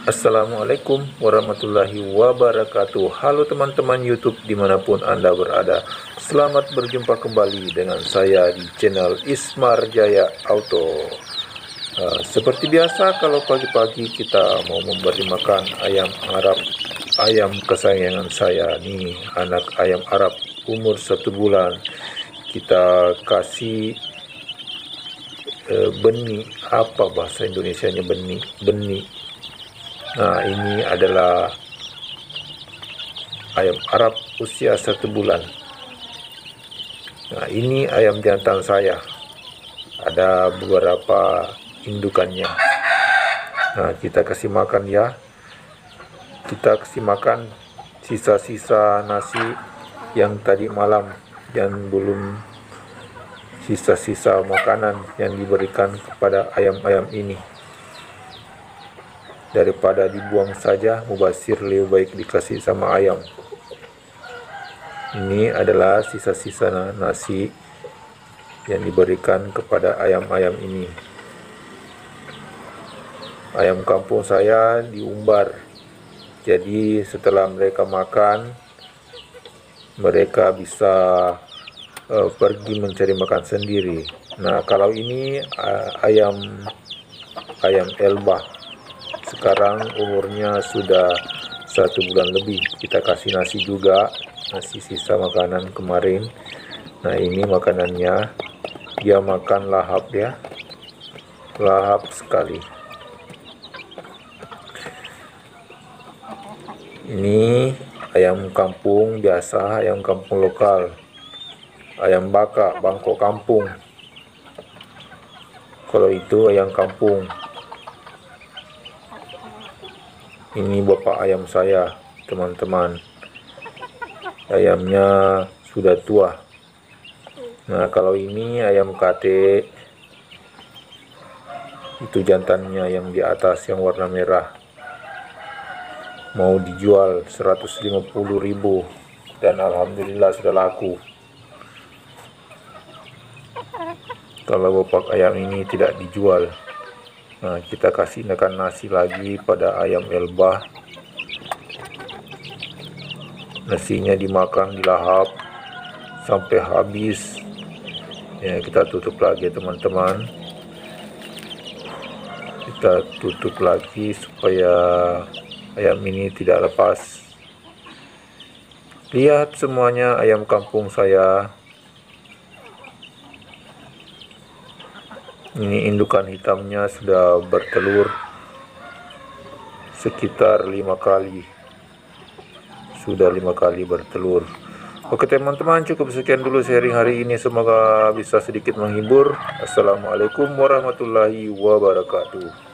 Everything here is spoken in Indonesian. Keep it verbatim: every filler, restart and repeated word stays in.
Assalamualaikum warahmatullahi wabarakatuh. Halo teman-teman YouTube dimanapun Anda berada. Selamat berjumpa kembali dengan saya di channel Ismar Jaya Auto. uh, Seperti biasa, kalau pagi-pagi kita mau memberi makan ayam Arab, ayam kesayangan saya nih, anak ayam Arab umur satu bulan. Kita kasih uh, benih, apa bahasa Indonesianya benih benih Nah, ini adalah ayam Arab usia satu bulan. Nah, ini ayam jantan saya. Ada beberapa indukannya. Nah, kita kasih makan ya. Kita kasih makan sisa-sisa nasi yang tadi malam, yang belum sisa-sisa makanan yang diberikan kepada ayam-ayam ini. Daripada dibuang saja, mubazir lebih baik dikasih sama ayam. Ini adalah sisa-sisa nasi yang diberikan kepada ayam-ayam ini. Ayam kampung saya diumbar, jadi setelah mereka makan, mereka bisa uh, pergi mencari makan sendiri. Nah, kalau ini uh, ayam ayam Elbah, sekarang umurnya sudah satu bulan lebih. Kita kasih nasi juga, nasi sisa makanan kemarin. Nah, ini makanannya. Dia makan lahap ya, lahap sekali. Ini ayam kampung biasa, ayam kampung lokal, ayam baka, bangkok kampung. Kalau itu ayam kampung. Ini bapak ayam saya, teman-teman. Ayamnya sudah tua. Nah, kalau ini ayam kate, itu jantannya yang di atas yang warna merah. Mau dijual seratus lima puluh ribu dan alhamdulillah sudah laku. Kalau bapak ayam ini tidak dijual. Nah, kita kasih makan nasi lagi pada ayam Elbah. Nasinya dimakan, dilahap sampai habis. Ya, kita tutup lagi teman-teman. Kita tutup lagi supaya ayam ini tidak lepas. Lihat semuanya ayam kampung saya. Ini indukan hitamnya sudah bertelur sekitar lima kali. Sudah lima kali bertelur. Oke teman-teman, cukup sekian dulu sharing hari ini. Semoga bisa sedikit menghibur. Assalamualaikum warahmatullahi wabarakatuh.